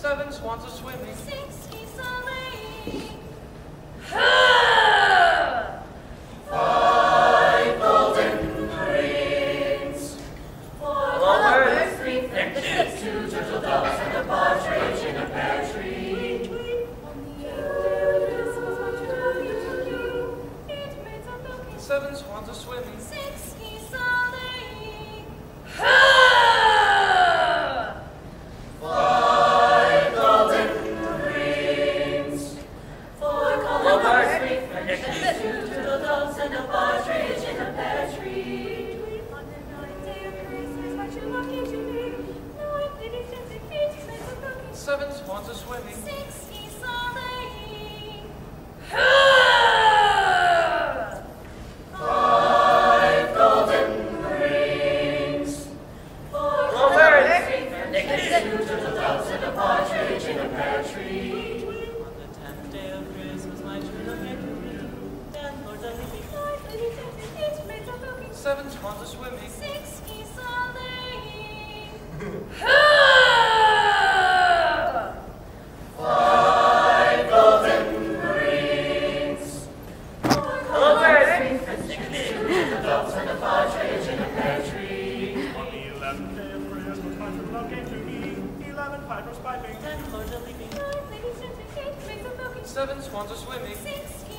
7 swans are swimming. 6 geese are laying. 5 golden rings. 4 lovebirds, 3 finches, 2 turtle doves, and a partridge in a pear tree. On the 8th day of Christmas, my true love came to me. 8 maids are milking. 7 swans are swimming. 6 geese are laying. 5 golden rings. 4 lovebirds, 3 finches, 2 turtle doves, and a partridge in a pear tree. On the 9th day of Christmas, my true love came to me. 9 ladies dancing, 8 maids are milking. 7 swans are swimming. 6 geese are laying. 5 golden rings. 4 lovebirds, 3 finches, 2 turtle doves, and a partridge in a pear tree. On the 10th day of Christmas, my true love came to me. 10 lords are leaping. 9 ladies dancing, 8 maids are milking. 7 swans are swimming. 6 geese are laying. 5 golden rings. 4 lovebirds, 3 finches, 2 turtle doves, and a partridge in a pear tree. On the 11th day of Christmas, my true love came to me. 11 pipers piping. 10 lords are leaping. 9 ladies dancing, 8 maids are milking. 7 swans are swimming. 6